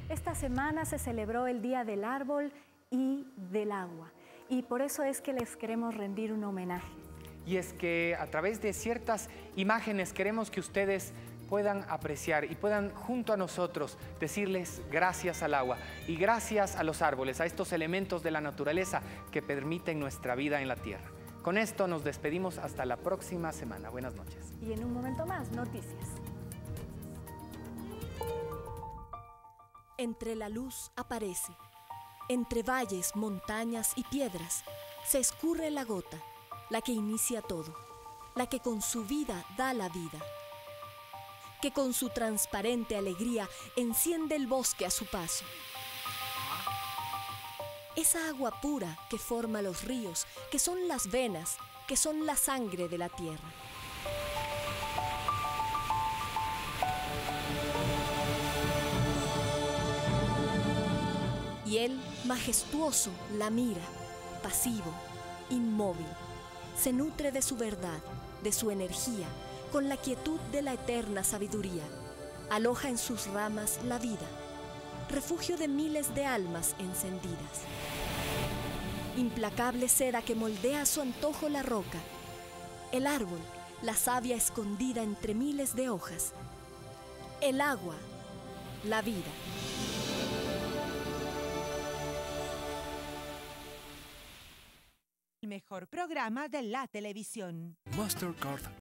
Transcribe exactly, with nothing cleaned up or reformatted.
Esta semana se celebró el Día del Árbol y del Agua, y por eso es que les queremos rendir un homenaje. Y es que a través de ciertas imágenes queremos que ustedes puedan apreciar y puedan junto a nosotros decirles gracias al agua y gracias a los árboles, a estos elementos de la naturaleza que permiten nuestra vida en la tierra. Con esto nos despedimos hasta la próxima semana. Buenas noches. Y en un momento más, noticias. Entre la luz aparece, entre valles, montañas y piedras, se escurre la gota, la que inicia todo, la que con su vida da la vida, que con su transparente alegría enciende el bosque a su paso. Esa agua pura que forma los ríos, que son las venas, que son la sangre de la tierra. Y él, majestuoso, la mira, pasivo, inmóvil. Se nutre de su verdad, de su energía, con la quietud de la eterna sabiduría. Aloja en sus ramas la vida, refugio de miles de almas encendidas. Implacable seda que moldea a su antojo la roca. El árbol, la savia escondida entre miles de hojas. El agua, la vida. El mejor programa de la televisión. Mastercard